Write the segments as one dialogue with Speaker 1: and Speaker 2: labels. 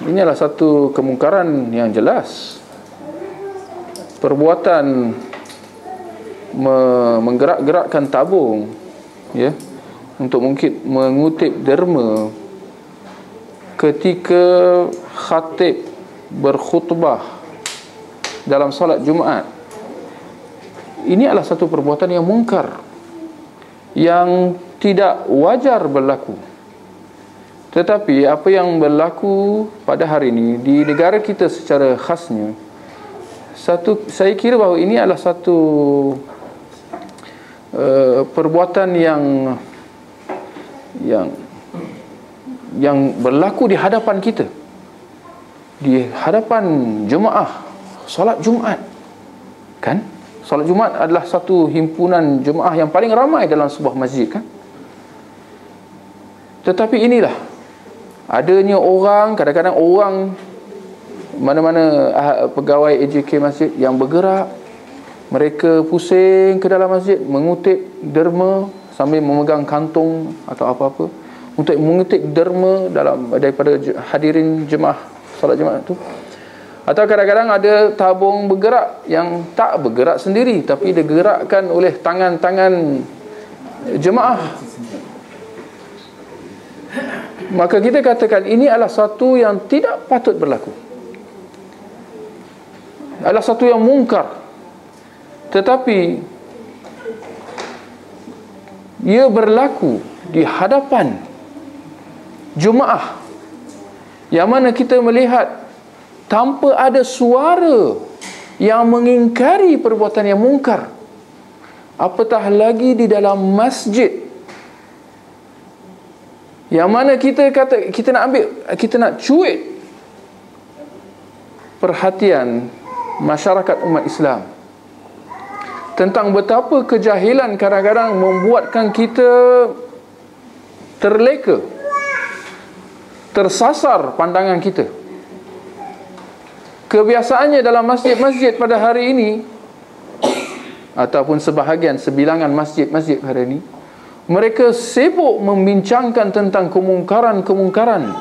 Speaker 1: Ini adalah satu kemungkaran yang jelas. Perbuatan menggerak-gerakkan tabung, ya, untuk mengutip derma ketika khatib berkhutbah dalam solat Jumaat, ini adalah satu perbuatan yang mungkar, yang tidak wajar berlaku. Tetapi apa yang berlaku pada hari ini di negara kita secara khasnya, saya kira bahawa ini adalah satu perbuatan yang berlaku di hadapan kita, di hadapan jemaah solat Jumaat, kan? Solat Jumaat adalah satu himpunan jemaah yang paling ramai dalam sebuah masjid, kan? Tetapi inilah adanya orang, kadang-kadang orang mana-mana pegawai AJK masjid yang bergerak, mereka pusing ke dalam masjid mengutip derma sambil memegang kantung atau apa-apa untuk mengutip derma daripada hadirin jemaah solat Jumaat tu. Atau kadang-kadang ada tabung bergerak yang tak bergerak sendiri, tapi digerakkan oleh tangan-tangan jemaah. Maka kita katakan ini adalah satu yang tidak patut berlaku, adalah satu yang mungkar. Tetapi ia berlaku di hadapan jemaah yang mana kita melihat tanpa ada suara yang mengingkari perbuatan yang mungkar, apatah lagi di dalam masjid, yang mana kita kata kita nak cuit perhatian masyarakat umat Islam tentang betapa kejahilan kadang-kadang membuatkan kita terleka, tersasar pandangan kita. Kebiasaannya dalam masjid-masjid pada hari ini, ataupun sebilangan masjid-masjid hari ini, mereka sibuk membincangkan tentang kemungkaran-kemungkaran,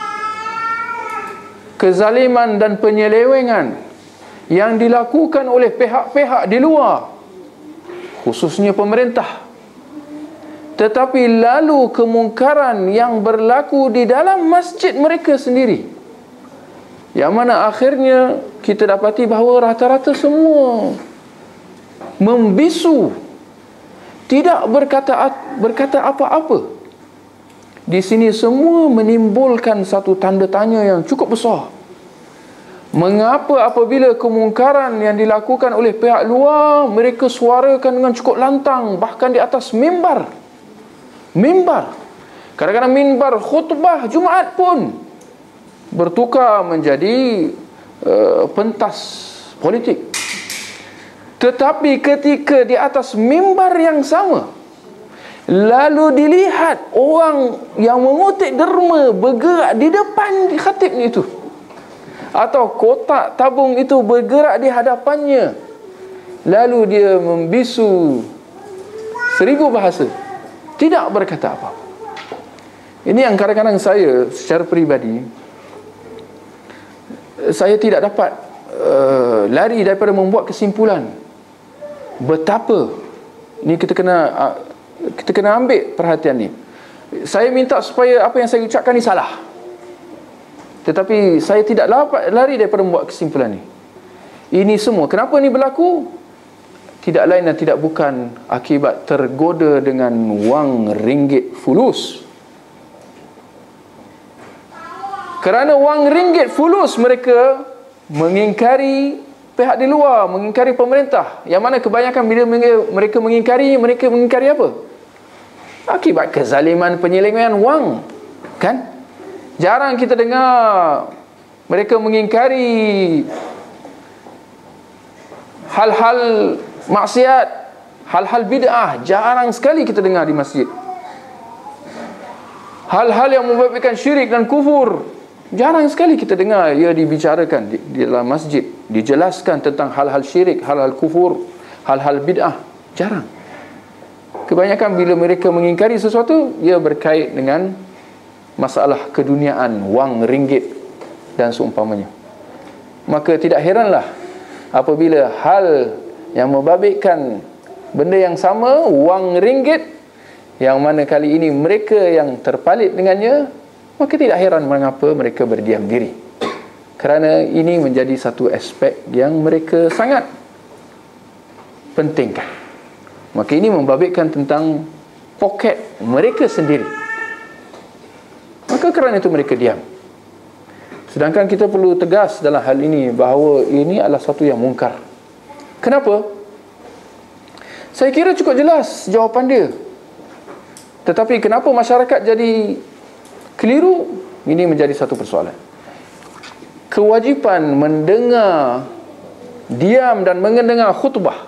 Speaker 1: kezaliman dan penyelewengan yang dilakukan oleh pihak-pihak di luar, khususnya pemerintah. Tetapi lalu kemungkaran yang berlaku di dalam masjid mereka sendiri, yang mana akhirnya kita dapati bahawa rata-rata semua membisu, tidak berkata apa-apa. Di sini semua menimbulkan satu tanda tanya yang cukup besar. Mengapa apabila kemungkaran yang dilakukan oleh pihak luar, mereka suarakan dengan cukup lantang, bahkan di atas mimbar, kadang-kadang mimbar khutbah Jumaat pun bertukar menjadi pentas politik. Tetapi ketika di atas mimbar yang sama, lalu dilihat orang yang mengutip derma bergerak di depan khatibnya itu, atau kotak tabung itu bergerak di hadapannya, lalu dia membisu 1000 bahasa, tidak berkata apa-apa. Ini yang kadang-kadang saya secara peribadi, saya tidak dapat lari daripada membuat kesimpulan betapa ini kita kena ambil perhatian ni. Saya minta supaya apa yang saya ucapkan ni salah, tetapi saya tidak dapat lari daripada membuat kesimpulan ni. Ini semua, kenapa ni berlaku? Tidak lain dan tidak bukan akibat tergoda dengan wang ringgit fulus. Kerana wang ringgit fulus, mereka mengingkari pihak di luar, mengingkari pemerintah. Yang mana kebanyakan bila mereka mengingkari apa? Akibat kezaliman, penyelewengan wang, kan? Jarang kita dengar mereka mengingkari hal-hal maksiat, hal-hal bid'ah. Jarang sekali kita dengar di masjid. Hal-hal yang membabitkan syirik dan kufur, jarang sekali kita dengar ia dibicarakan di dalam masjid. Dijelaskan tentang hal-hal syirik, hal-hal kufur, hal-hal bid'ah. Jarang. Kebanyakan bila mereka mengingkari sesuatu, ia berkait dengan masalah keduniaan, wang ringgit. dan seumpamanya. Maka tidak heranlah apabila hal yang membabitkan benda yang sama, wang ringgit, yang mana kali ini mereka yang terpalit dengannya, maka tidak heran mengapa mereka berdiam diri, kerana ini menjadi satu aspek yang mereka sangat pentingkan. Maka ini membabitkan tentang poket mereka sendiri, maka kerana itu mereka diam. Sedangkan kita perlu tegas dalam hal ini bahawa ini adalah satu yang mungkar. Kenapa? Saya kira cukup jelas jawapan dia. Tetapi kenapa masyarakat jadi keliru? Ini menjadi satu persoalan. Kewajipan mendengar, diam dan mendengar khutbah,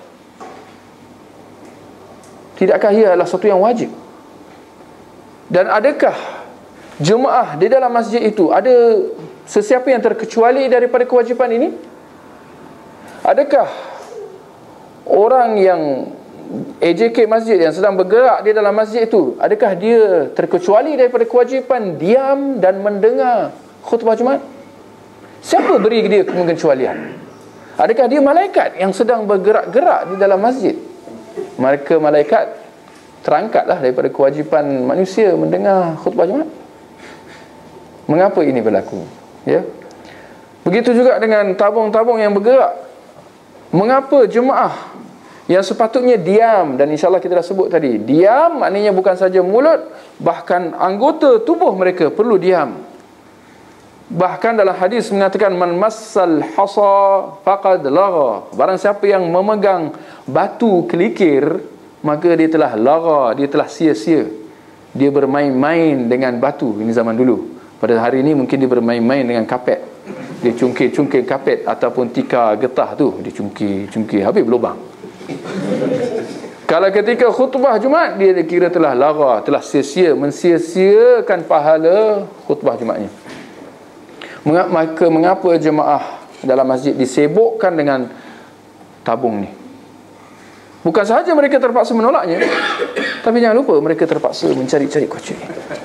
Speaker 1: tidakkah ia adalah satu yang wajib? Dan adakah jemaah di dalam masjid itu ada sesiapa yang terkecuali daripada kewajipan ini? Adakah orang yang AJK masjid yang sedang bergerak di dalam masjid itu, adakah dia terkecuali daripada kewajipan diam dan mendengar khutbah Jumaat? Siapa beri dia pengecualian? Adakah dia malaikat yang sedang bergerak-gerak di dalam masjid? Mereka malaikat terangkatlah daripada kewajipan manusia mendengar khutbah Jumaat. Mengapa ini berlaku? Ya. Begitu juga dengan tabung-tabung yang bergerak. Mengapa jemaah yang sepatutnya diam, dan insyaAllah kita dah sebut tadi, diam maknanya bukan saja mulut, bahkan anggota tubuh mereka perlu diam. Bahkan dalam hadis mengatakan, man massal hasa faqad lagha, barang siapa yang memegang batu kelikir, maka dia telah lagha, dia telah sia-sia, dia bermain-main dengan batu. Ini zaman dulu. Pada hari ini mungkin dia bermain-main dengan kapet, dia cungkir-cungkir kapet ataupun tikar getah tu, dia cungkir habis berlubang. Kalau ketika khutbah Jumaat, dia kira telah lara, telah sia-sia, mensia-siakan pahala khutbah Jumaatnya. Maka mengapa jemaah dalam masjid disibukkan dengan tabung ni? Bukan sahaja mereka terpaksa menolaknya, tapi jangan lupa mereka terpaksa mencari-cari kocek.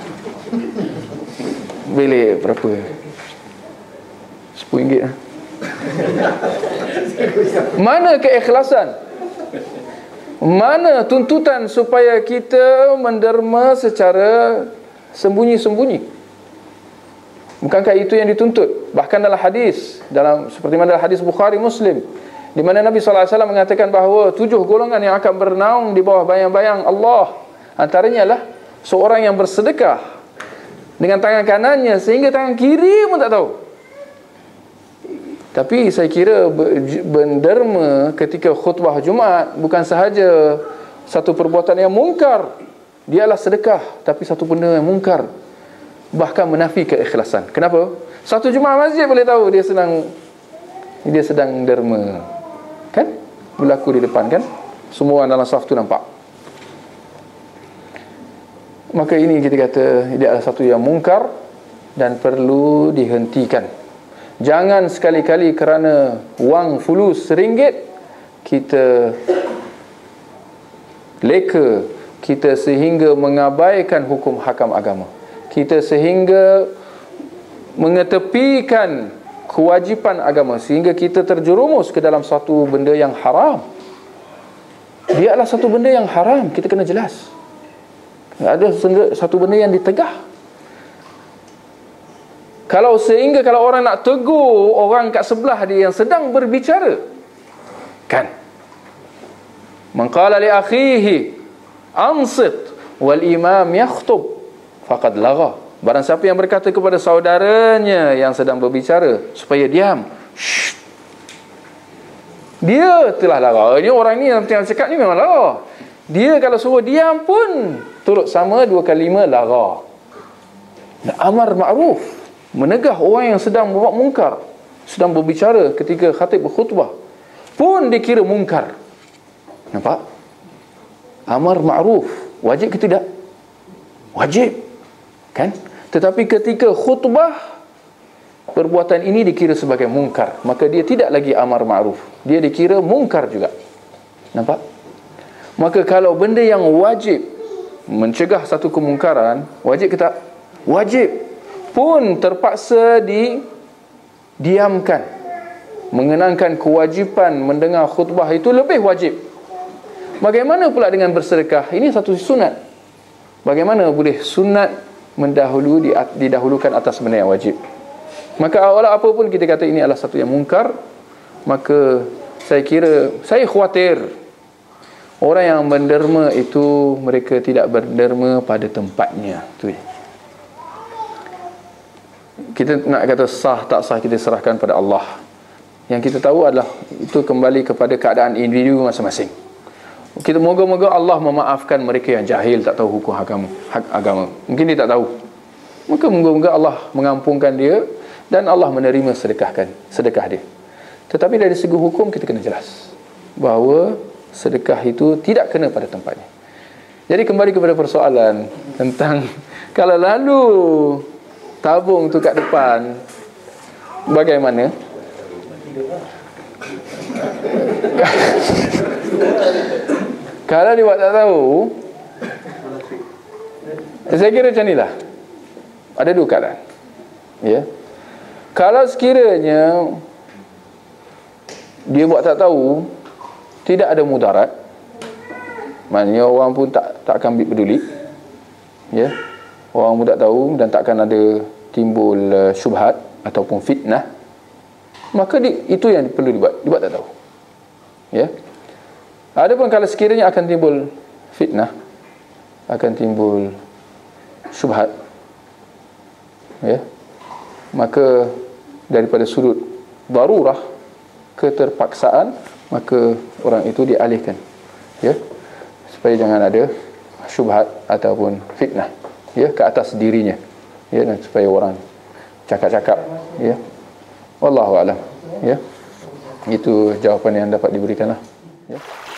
Speaker 1: Bilik berapa? RM10. Mana keikhlasan? Mana tuntutan supaya kita menderma secara sembunyi-sembunyi? Bukankah itu yang dituntut? Bahkan dalam hadis, seperti mana dalam hadis Bukhari Muslim, di mana Nabi SAW mengatakan bahawa 7 golongan yang akan bernaung di bawah bayang-bayang Allah, antaranya adalah seorang yang bersedekah dengan tangan kanannya sehingga tangan kiri pun tak tahu. Tapi saya kira berderma ketika khutbah Jumaat bukan sahaja satu perbuatan yang mungkar, dia adalah sedekah, tapi satu benda yang mungkar, bahkan menafi keikhlasan. Kenapa? Satu jemaah masjid boleh tahu dia sedang derma, kan? Berlaku di depan, kan? Semua orang dalam saf tu nampak. Maka ini kita kata dia adalah satu yang mungkar dan perlu dihentikan. Jangan sekali-kali kerana wang fulus RM1 kita leka, kita sehingga mengabaikan hukum hakam agama, kita sehingga mengetepikan kewajipan agama, sehingga kita terjerumus ke dalam satu benda yang haram. Dia adalah satu benda yang haram, kita kena jelas. Ada satu benda yang ditegah. Kalau orang nak tegur orang kat sebelah dia yang sedang berbicara, kan? Man qala li akhihi ansit wal imam yakhutub faqad lagha. Barang siapa yang berkata kepada saudaranya yang sedang berbicara supaya diam, shh, dia telah lagha. Ini orang ni yang cakap ni memang lagha. Dia kalau suruh diam pun turut sama 2 kalimah lagha. Amar ma'ruf, menegah orang yang sedang membuat mungkar, sedang berbicara ketika khatib berkhutbah, pun dikira mungkar. Nampak? Amar ma'ruf, wajib ke tidak? Wajib, kan? Tetapi ketika khutbah, perbuatan ini dikira sebagai mungkar, maka dia tidak lagi amar ma'ruf, dia dikira mungkar juga. Nampak? Maka kalau benda yang wajib mencegah satu kemungkaran, wajib ke tak? Wajib, pun terpaksa diamkan. Mengenangkan kewajipan mendengar khutbah itu lebih wajib. Bagaimana pula dengan bersedekah? Ini satu sunat. Bagaimana boleh sunat didahulukan atas benda yang wajib? Maka awal apapun kita kata ini adalah satu yang mungkar, maka saya khawatir orang yang berderma itu mereka tidak berderma pada tempatnya. Tu. Kita nak kata sah tak sah, kita serahkan pada Allah. Yang kita tahu adalah itu kembali kepada keadaan individu masing-masing. Kita moga-moga Allah memaafkan mereka yang jahil, tak tahu hukum hak agama. Mungkin dia tak tahu. Maka moga-moga Allah mengampunkan dia dan Allah menerima sedekah dia. Tetapi dari segi hukum kita kena jelas bahawa sedekah itu tidak kena pada tempatnya. Jadi kembali kepada persoalan tentang kalau lalu tabung tu kat depan, bagaimana? Kalau dia buat tak tahu, saya kira macam inilah. Ada dua keadaan. Ya. Kalau sekiranya dia buat tak tahu, tidak ada mudarat, maknanya orang pun tak akan peduli. Ya. Orang pun tak tahu dan takkan ada timbul syubhat ataupun fitnah. Maka itu yang perlu dibuat. Dibuat tak tahu. Ya. Adapun kalau sekiranya akan timbul fitnah, akan timbul syubhat, ya, maka daripada sudut darurah, keterpaksaan, maka orang itu dialihkan, ya, supaya jangan ada syubhat ataupun fitnah, ya, ke atas dirinya, ya, dan supaya orang cakap-cakap, ya. Wallahu a'lam, ya. Itu jawapan yang dapat diberikanlah, ya.